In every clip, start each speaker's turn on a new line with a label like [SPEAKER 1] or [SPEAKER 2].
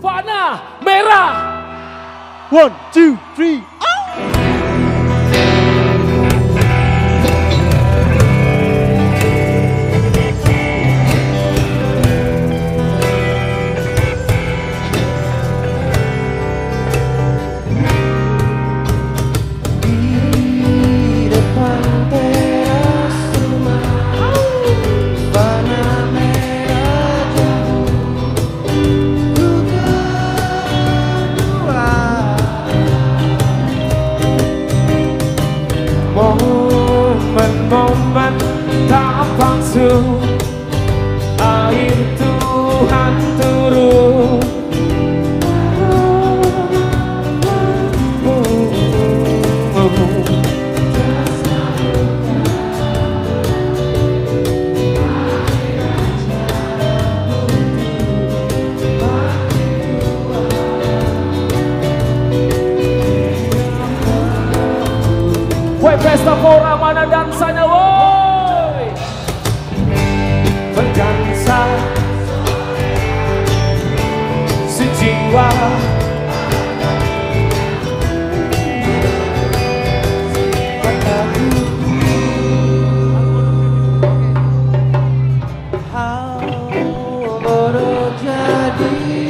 [SPEAKER 1] Fana merah.
[SPEAKER 2] 1, 2, 3.
[SPEAKER 1] Momen-momen tak palsu, air Tuhan turun. Pesta pora mana dansanya woi. Berdansa sejiwa, baru jadi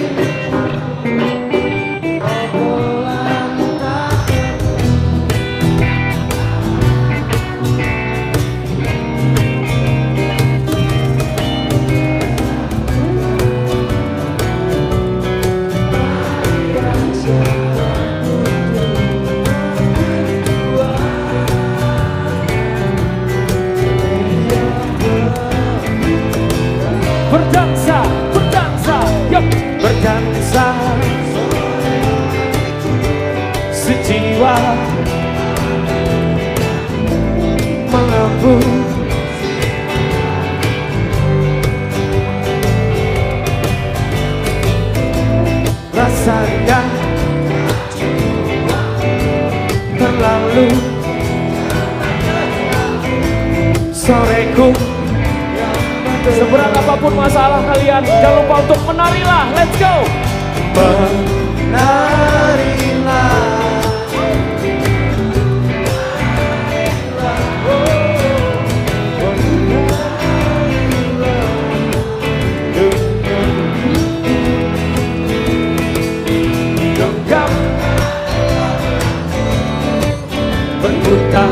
[SPEAKER 1] berdansa, yuk berdansa sejiwa, melambung rasanya terlalu soreku. Seberat apapun masalah kalian, jangan lupa untuk menarilah. Let's go. Menarilah. Genggam berputar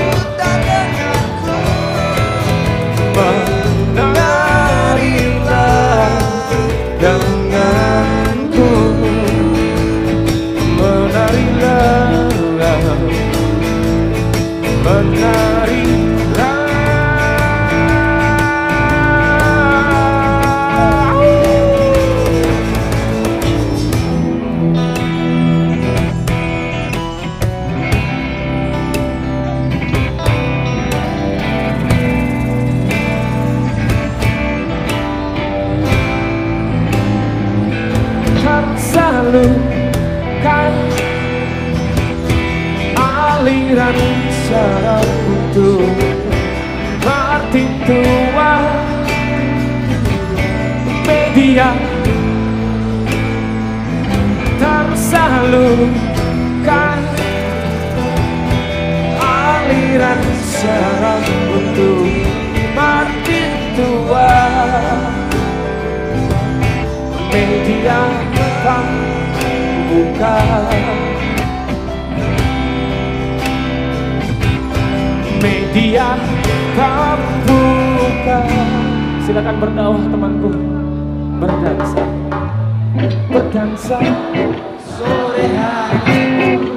[SPEAKER 1] denganku, menarilah, menarilah. Salurkan aliran syaraf untuk arti tua media, tersalurkan aliran syaraf untuk arti tua media buka, media terbuka. Silakan berdakwah temanku, berdansa, berdansa sore hari.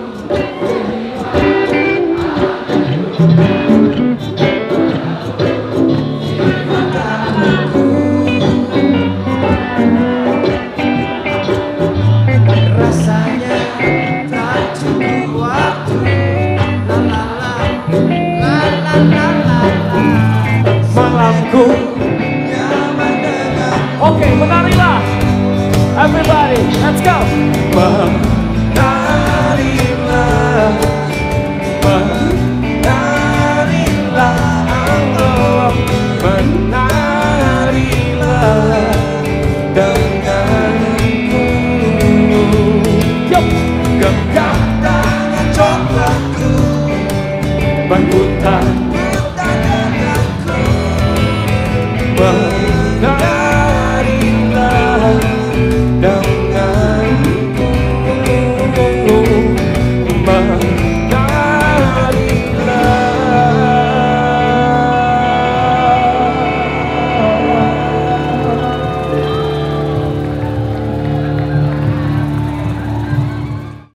[SPEAKER 1] Malamku. Oke, menarilah everybody, let's go.